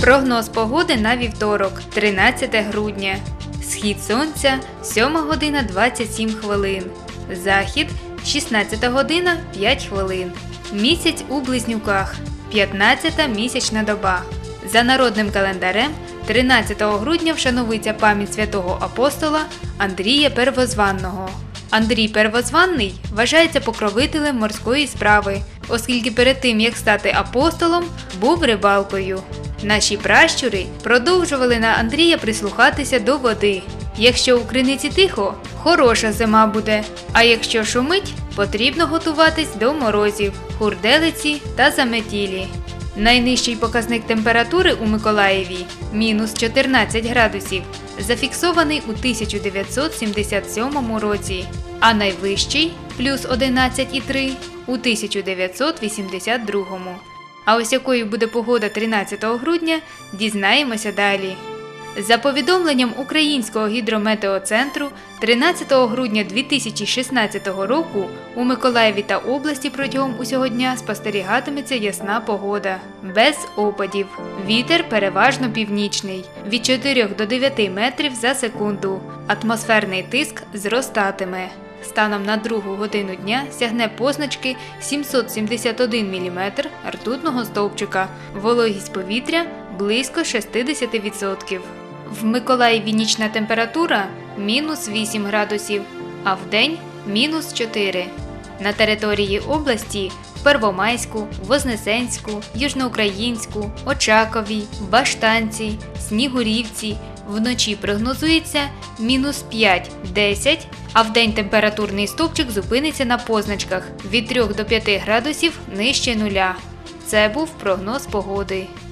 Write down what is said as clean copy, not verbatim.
Прогноз погоди на вівторок, 13 грудня. Схід сонця – 7 година 27 хвилин. Захід – 16 година 5 хвилин. Місяць у Близнюках – 15-та місячна доба. За народним календарем 13 грудня вшановується пам'ять святого апостола Андрія Первозванного. Андрій Первозванний вважається покровителем морської справи, оскільки перед тим, як стати апостолом, був рибалкою. Наші пращури продовжували на Андрія прислухатися до води. Якщо у криниці тихо, хороша зима буде, а якщо шумить, потрібно готуватись до морозів, хурделиці та заметілі. Найнижчий показник температури у Миколаєві – мінус 14 градусів, зафіксований у 1977 році, а найвищий – плюс 11,3 у 1982. А ось якою буде погода 13 грудня, дізнаємося далі. За повідомленням Українського гідрометеоцентру, 13 грудня 2016 року у Миколаєві та області протягом усього дня спостерігатиметься ясна погода, без опадів. Вітер переважно північний, від 4 до 9 метрів за секунду. Атмосферний тиск зростатиме. Станом на 2 годину дня сягне позначки 771 мм ртутного стовпчика, вологість повітря – близько 60%. В Миколаєві нічна температура – мінус 8 градусів, а вдень – мінус 4. На території області в Первомайську, Вознесенську, Южноукраїнську, Очакові, Баштанці, Снігурівці вночі прогнозується мінус 5-10, а вдень температурний стовпчик зупиниться на позначках від 3 до 5 градусів нижче нуля. Це був прогноз погоди.